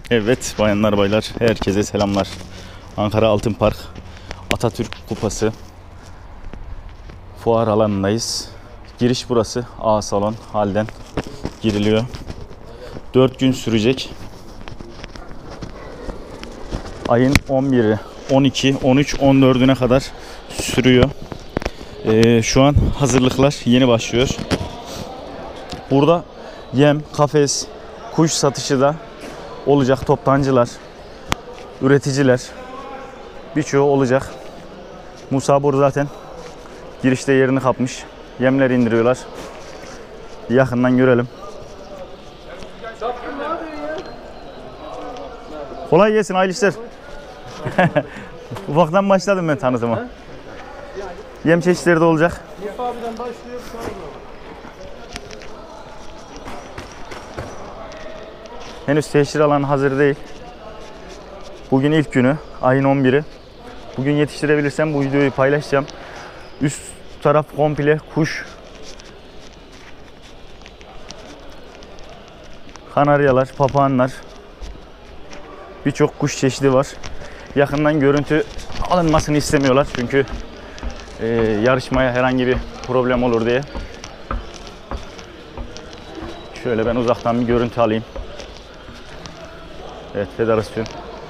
Evet bayanlar baylar herkese selamlar. Ankara Altın Park Atatürk Kupası fuar alanındayız. Giriş burası. A salon halden giriliyor. 4 gün sürecek. Ayın 11'i, 12, 13, 14'üne kadar sürüyor. Şu an hazırlıklar yeni başlıyor. Burada yem, kafes, kuş satışı da olacak. Toptancılar, üreticiler birçoğu olacak. Musa Bor zaten girişte yerini kapmış. Yemler indiriyorlar. Yakından görelim. Kolay gelsin, hayırlı işler. Ufaktan başladım ben tanıtıma. Yem çeşitleri de olacak. Henüz teşhir alanı hazır değil. Bugün ilk günü, ayın 11'i. Bugün yetiştirebilirsem bu videoyu paylaşacağım. Üst taraf komple kuş. Kanaryalar, papağanlar. Birçok kuş çeşidi var. Yakından görüntü alınmasını istemiyorlar çünkü yarışmaya herhangi bir problem olur diye. Şöyle ben uzaktan bir görüntü alayım. Evet, federasyon.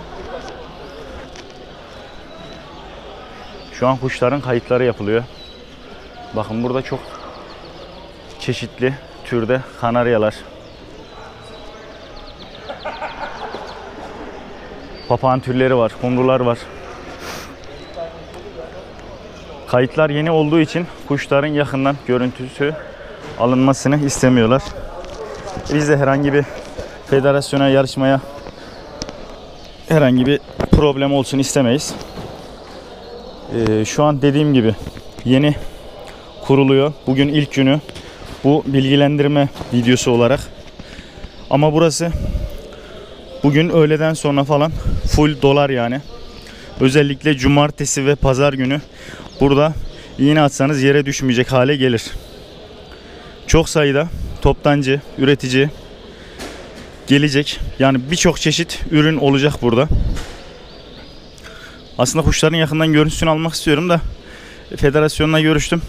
Şu an kuşların kayıtları yapılıyor. Bakın burada çok çeşitli türde kanaryalar. Papağan türleri var, kumrular var. Kayıtlar yeni olduğu için kuşların yakından görüntüsü alınmasını istemiyorlar. Biz de herhangi bir federasyona, yarışmaya herhangi bir problem olsun istemeyiz. Şu an dediğim gibi yeni kuruluyor. Bugün ilk günü. Bu bilgilendirme videosu olarak. Ama burası bugün öğleden sonra falan full dolar yani. Özellikle cumartesi ve pazar günü burada iğne atsanız yere düşmeyecek hale gelir. Çok sayıda toptancı, üretici gelecek. Yani birçok çeşit ürün olacak burada. Aslında kuşların yakından görüntüsünü almak istiyorum da federasyonla görüştüm.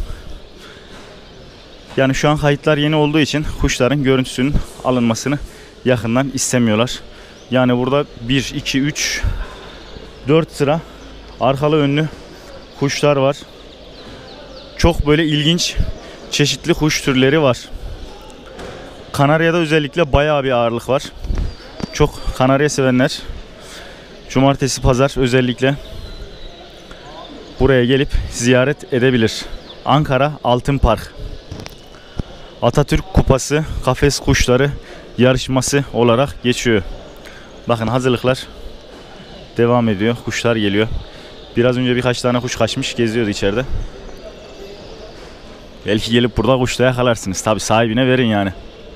Yani şu an kayıtlar yeni olduğu için kuşların görüntüsünün alınmasını yakından istemiyorlar. Yani burada 1, 2, 3, 4 sıra arkalı önlü kuşlar var. Çok böyle ilginç çeşitli kuş türleri var. Kanarya'da özellikle bayağı bir ağırlık var. Çok kanarya sevenler cumartesi pazar özellikle buraya gelip ziyaret edebilir. Ankara Altın Park Atatürk Kupası kafes kuşları yarışması olarak geçiyor. Bakın hazırlıklar devam ediyor. Kuşlar geliyor. Biraz önce birkaç tane kuş kaçmış geziyordu içeride. Belki gelip burada kuş da yakalarsınız. Tabi sahibine verin yani.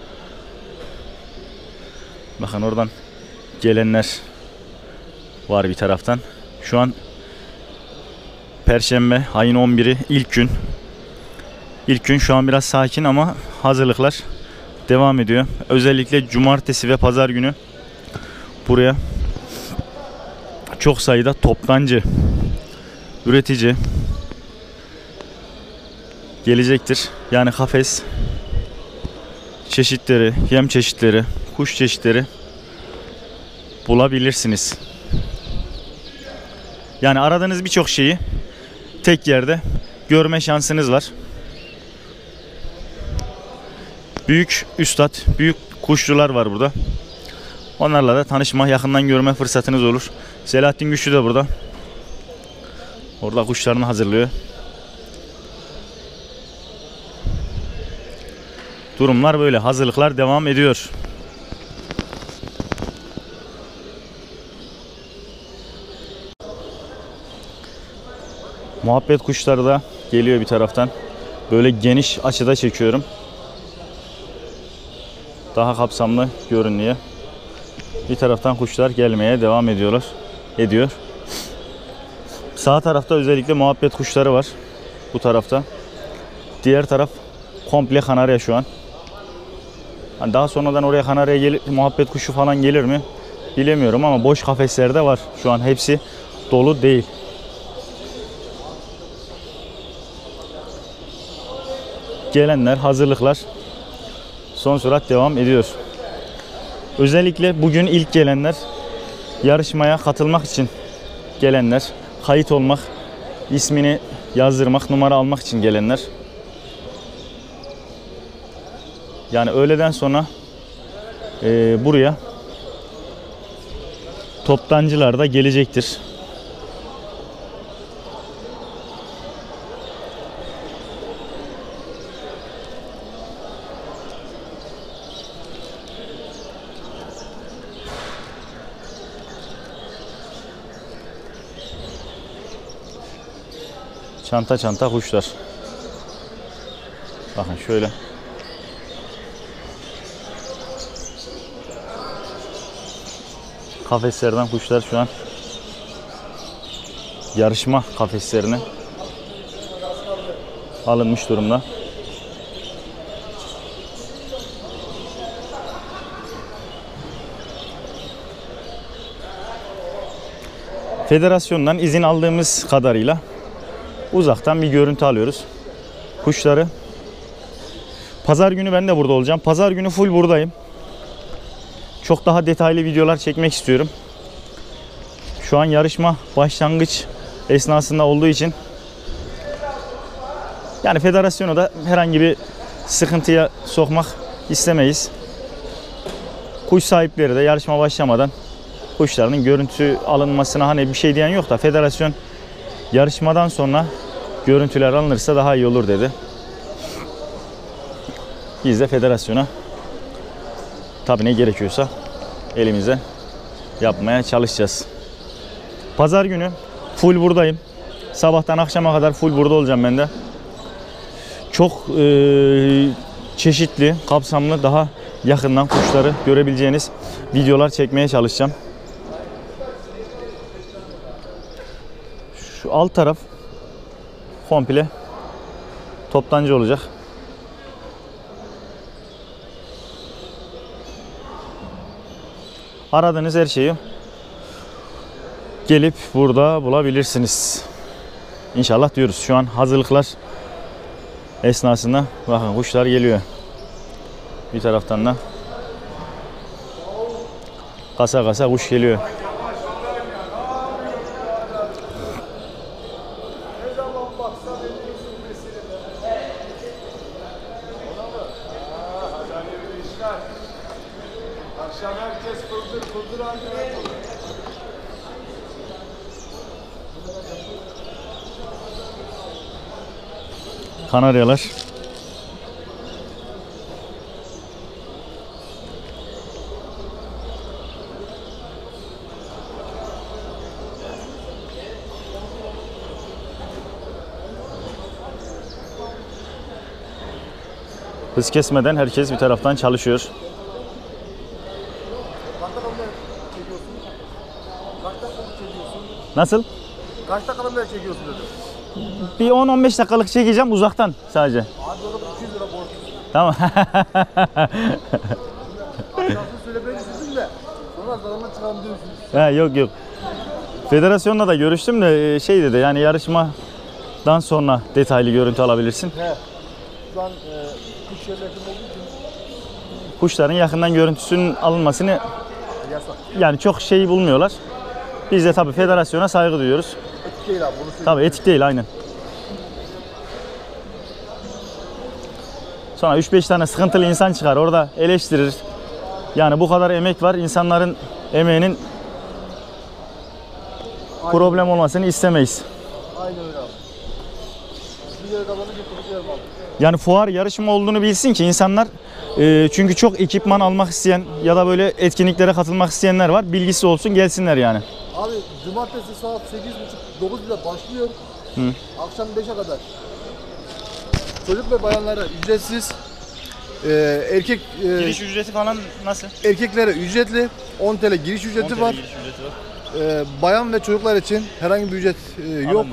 Bakın oradan gelenler var bir taraftan. Şu an Perşembe ayın 11'i ilk gün. İlk gün şu an biraz sakin ama hazırlıklar devam ediyor. Özellikle cumartesi ve pazar günü buraya çok sayıda toptancı, üretici gelecektir. Yani kafes çeşitleri, yem çeşitleri, kuş çeşitleri bulabilirsiniz. Yani aradığınız birçok şeyi tek yerde görme şansınız var. Büyük üstad, büyük kuşçular var burada. Onlarla da tanışma, yakından görme fırsatınız olur. Selahattin Güçlü de burada. Orada kuşlarını hazırlıyor. Durumlar böyle. Hazırlıklar devam ediyor. Muhabbet kuşları da geliyor bir taraftan. Böyle geniş açıda çekiyorum. Daha kapsamlı görünüyor. Bir taraftan kuşlar gelmeye devam ediyor. Sağ tarafta özellikle muhabbet kuşları var. Bu tarafta. Diğer taraf komple kanarya şu an. Hani daha sonradan oraya kanarya muhabbet kuşu falan gelir mi bilemiyorum ama boş kafesler de var. Şu an hepsi dolu değil. Gelenler, hazırlıklar son sürat devam ediyor. Özellikle bugün ilk gelenler, yarışmaya katılmak için gelenler, kayıt olmak, ismini yazdırmak, numara almak için gelenler. Yani öğleden sonra buraya toptancılar da gelecektir. Çanta çanta kuşlar. Bakın şöyle. Kafeslerden kuşlar şu an yarışma kafeslerine alınmış durumda. Federasyondan izin aldığımız kadarıyla uzaktan bir görüntü alıyoruz. Kuşları. Pazar günü ben de burada olacağım. Pazar günü full buradayım. Çok daha detaylı videolar çekmek istiyorum. Şu an yarışma başlangıç esnasında olduğu için yani federasyonu da herhangi bir sıkıntıya sokmak istemeyiz. Kuş sahipleri de yarışma başlamadan kuşlarının görüntü alınmasına hani bir şey diyen yok da federasyon yarışmadan sonra görüntüler alınırsa daha iyi olur dedi. Biz de federasyona tabii ne gerekiyorsa elimize yapmaya çalışacağız. Pazar günü full buradayım. Sabahtan akşama kadar full burada olacağım ben de. Çok çeşitli, kapsamlı, daha yakından kuşları görebileceğiniz videolar çekmeye çalışacağım. Şu alt taraf komple toptancı olacak. Aradığınız her şeyi gelip burada bulabilirsiniz. İnşallah diyoruz. Şu an hazırlıklar esnasında bakın kuşlar geliyor. Bir taraftan da kasa kasa kuş geliyor. Akşam herkes fıldır antrenman. Kanaryalar. Hız kesmeden herkes bir taraftan çalışıyor. Nasıl? Kaç dakikadan beri çekiyorsun dedim. Bir 10-15 dakikalık çekeceğim uzaktan sadece. Abi orada 200 lira borç. Tamam. Aşağısını söylemeyi istedim de. Sonra zararına çıkalım diyorsunuz. Ha, yok. Federasyonla da görüştüm de şey dedi yani yarışmadan sonra detaylı görüntü alabilirsin. He. Şu an kuş yerleşim olduğu için Kuşların yakından görüntüsünün alınmasını yasak. yani çok şey bulmuyorlar. Biz de tabii federasyona saygı duyuyoruz. Etik değil abi bunu söyleyeyim. Tabii etik değil aynen. Sonra 3-5 tane sıkıntılı insan çıkar orada eleştirir. Yani bu kadar emek var, insanların emeğinin problem olmasını istemeyiz. Aynen öyle abi. Bir yere kazanı getireceğim abi. Yani fuar yarışma olduğunu bilsin ki insanlar çünkü çok ekipman almak isteyen ya da böyle etkinliklere katılmak isteyenler var. Bilgisi olsun gelsinler yani. Abi cumartesi saat 8.30-9'da başlıyor. Akşam 5'e kadar. Çocuk ve bayanlara ücretsiz. Erkek Giriş ücreti falan nasıl? erkeklere ücretli 10 TL giriş ücreti var. Bayan ve çocuklar için herhangi bir ücret yok.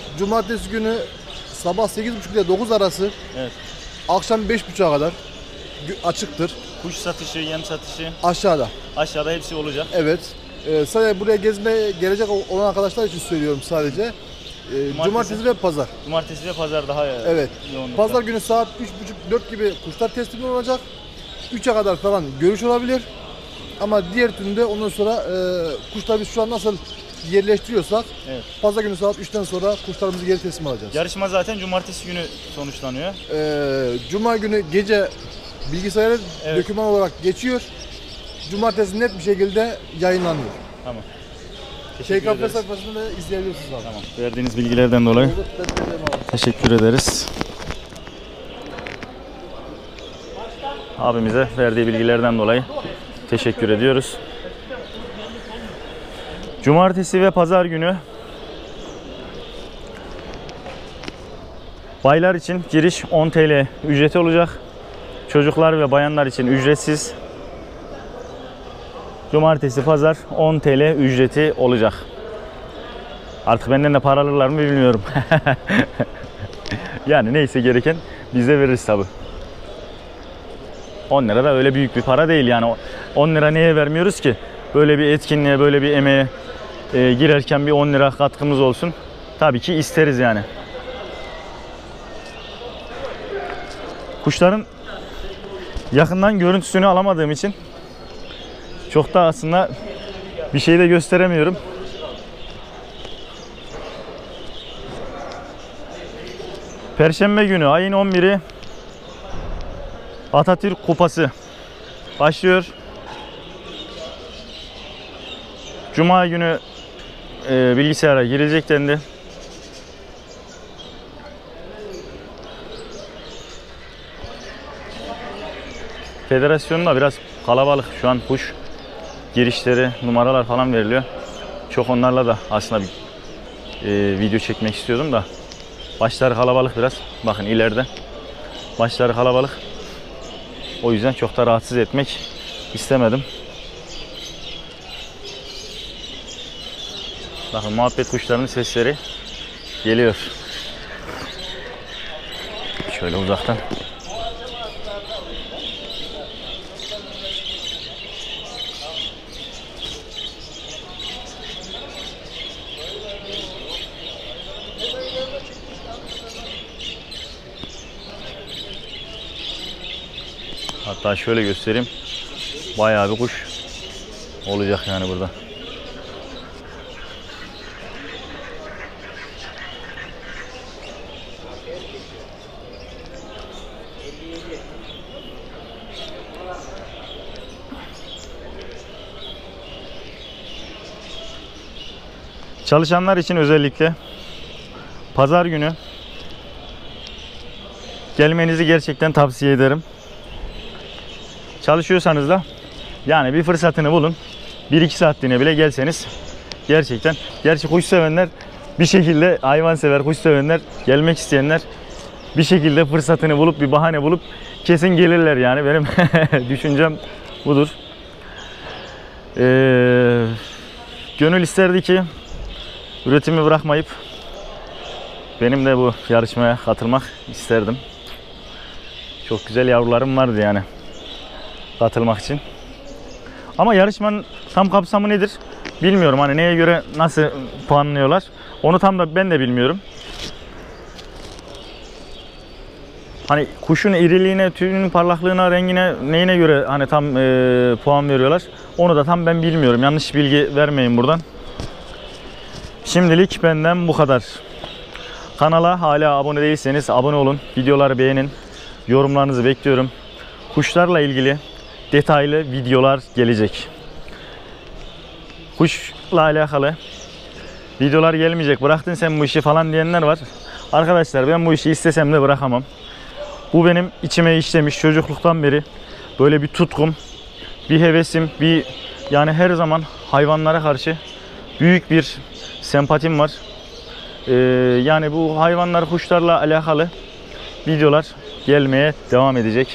Cumartesi günü sabah 8.30 ile 9 arası. Evet. Akşam 5.30'a kadar. açıktır. Kuş satışı, yem satışı Aşağıda. aşağıda hepsi olacak. Evet. Sadece buraya gezmeye gelecek olan arkadaşlar için söylüyorum sadece. Cumartesi ve pazar. Cumartesi ve pazar daha Evet. yoğunlukta. Pazar günü saat 3.30-4 gibi kuşlar teslim olacak. 3'e kadar falan görüş olabilir. Ama diğer türünde ondan sonra kuşlar biz şu an nasıl yerleştiriyorsak Evet. pazar günü saat 3'ten sonra kuşlarımızı geri teslim alacağız. Yarışma zaten cumartesi günü sonuçlanıyor. Cuma günü gece bilgisayara Evet. doküman olarak geçiyor. Cumartesi net bir şekilde yayınlanıyor. Tamam. Teşekkür TKF ederiz. sayfasında da izleyebilirsiniz abi. Tamam. Verdiğiniz bilgilerden dolayı Olur, ben de vereyim abi. teşekkür ederiz. Abimize verdiği bilgilerden dolayı teşekkür ediyoruz. Cumartesi ve pazar günü baylar için giriş 10 TL ücreti olacak. Çocuklar ve bayanlar için ücretsiz. Cumartesi, pazar 10 TL ücreti olacak. Artık benden de para alırlar mı bilmiyorum. Yani neyse gereken biz de veririz tabi. 10 lira da öyle büyük bir para değil yani. 10 lira niye vermiyoruz ki? Böyle bir etkinliğe, böyle bir emeğe girerken bir 10 lira katkımız olsun. Tabii ki isteriz yani. Kuşların yakından görüntüsünü alamadığım için çok da aslında bir şey de gösteremiyorum. Perşembe günü ayın 11'i Atatürk Kupası başlıyor. Cuma günü bilgisayara girilecek dendi. Federasyonda biraz kalabalık şu an, kuş girişleri, numaralar falan veriliyor. Çok onlarla da aslında bir video çekmek istiyordum da başları kalabalık biraz. Bakın ileride başları kalabalık. O yüzden çok da rahatsız etmek istemedim. Bakın muhabbet kuşlarının sesleri geliyor. Şöyle uzaktan. Hatta şöyle göstereyim. Bayağı bir kuş olacak yani burada. Çalışanlar için özellikle pazar günü gelmenizi gerçekten tavsiye ederim. Çalışıyorsanız da yani bir fırsatını bulun. 1-2 saatliğine bile gelseniz gerçekten. Gerçi kuş sevenler bir şekilde, hayvan sever, kuş sevenler, gelmek isteyenler bir şekilde fırsatını bulup, bir bahane bulup kesin gelirler yani. Benim düşüncem budur. Gönül isterdi ki üretimi bırakmayıp benim de bu yarışmaya katılmak isterdim. Çok güzel yavrularım vardı yani katılmak için. Ama yarışmanın tam kapsamı nedir bilmiyorum. Hani neye göre nasıl puanlıyorlar onu tam da ben de bilmiyorum. Hani kuşun iriliğine, tüyünün parlaklığına, rengine, neyine göre hani tam puan veriyorlar. Onu da tam ben bilmiyorum. Yanlış bilgi vermeyin buradan. Şimdilik benden bu kadar. Kanala hala abone değilseniz abone olun. Videoları beğenin. Yorumlarınızı bekliyorum. Kuşlarla ilgili detaylı videolar gelecek. Kuşla alakalı videolar gelmeyecek. Bıraktın sen bu işi falan diyenler var. Arkadaşlar ben bu işi istesem de bırakamam. Bu benim içime işlemiş çocukluktan beri böyle bir tutkum, bir hevesim, bir yani her zaman hayvanlara karşı büyük bir sempatim var. Yani bu hayvanlar, kuşlarla alakalı videolar gelmeye devam edecek.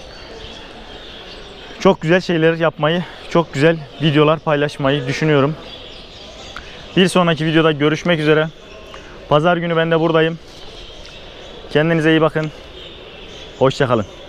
Çok güzel şeyler yapmayı, çok güzel videolar paylaşmayı düşünüyorum. Bir sonraki videoda görüşmek üzere. Pazar günü ben de buradayım. Kendinize iyi bakın. Hoşça kalın.